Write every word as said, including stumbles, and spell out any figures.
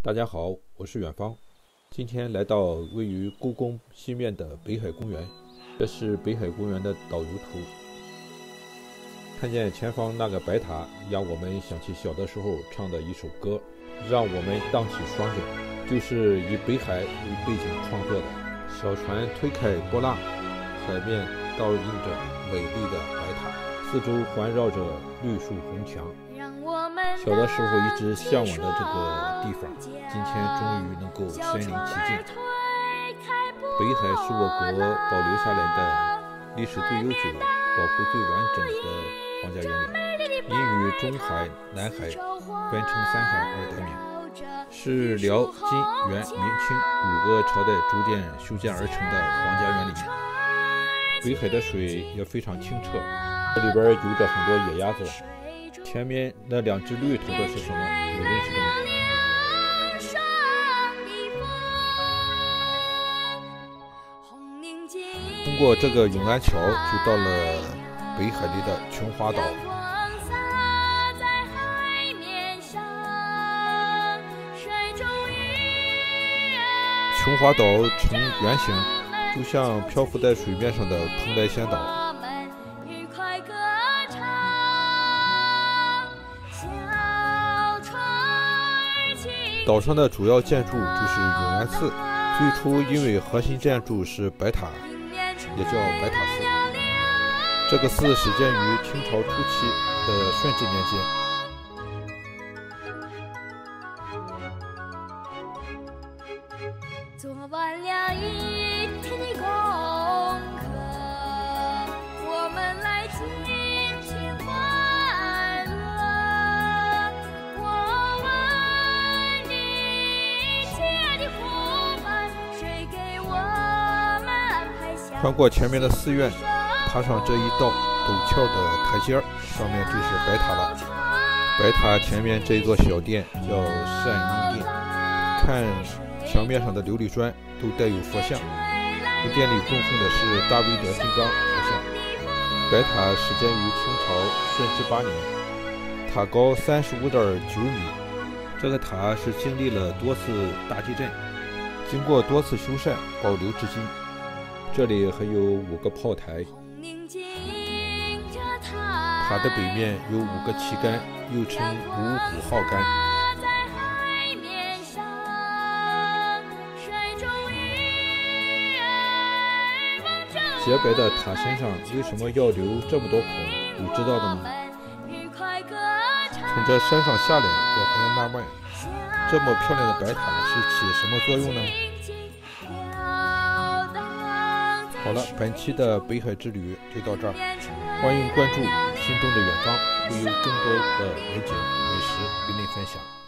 大家好，我是远方。今天来到位于故宫西面的北海公园，这是北海公园的导游图。看见前方那个白塔，让我们想起小的时候唱的一首歌，让我们荡起双桨，就是以北海为背景创作的。小船推开波浪，海面倒映着美丽的白塔，四周环绕着绿树红墙。小的时候一直向往的这个地方，今天终于能够身临其境。北海是我国保留下来的历史最悠久、保护最完整的皇家园林，因与中海、南海分成三海而得名，是辽、金、元、明清五个朝代逐渐修建而成的皇家园林。北海的水也非常清澈，这里边游着很多野鸭子。前面那两只绿头的是什么？有认识的吗？通过这个永安桥，就到了北海里的琼华岛。琼华岛呈圆形，就像漂浮在水面上的蓬莱仙岛。岛上的主要建筑就是永安寺，最初因为核心建筑是白塔，也叫白塔寺。这个寺始建于清朝初期的顺治年间。 做完了一天的功课，我们来尽情欢乐。我问你，亲爱的伙伴，谁给我们安排下？ 穿过前面的寺院，爬上这一道陡峭的台阶，上面就是白塔了。白塔前面这一座小殿叫善因殿，看墙面上的琉璃砖都带有佛像，这殿里供奉的是大威德金刚佛像。白塔始建于清朝顺治八年，塔高三十五点九米。这个塔是经历了多次大地震，经过多次修缮，保留至今。这里还有五个炮台，塔的北面有五个旗杆，又称五虎号杆。洁白的塔身上为什么要留这么多孔？有知道的吗？从这山上下来，我还纳闷，这么漂亮的白塔是起什么作用呢？好了，本期的北海之旅就到这儿，欢迎关注心中的远方，会有更多的美景美食与您分享。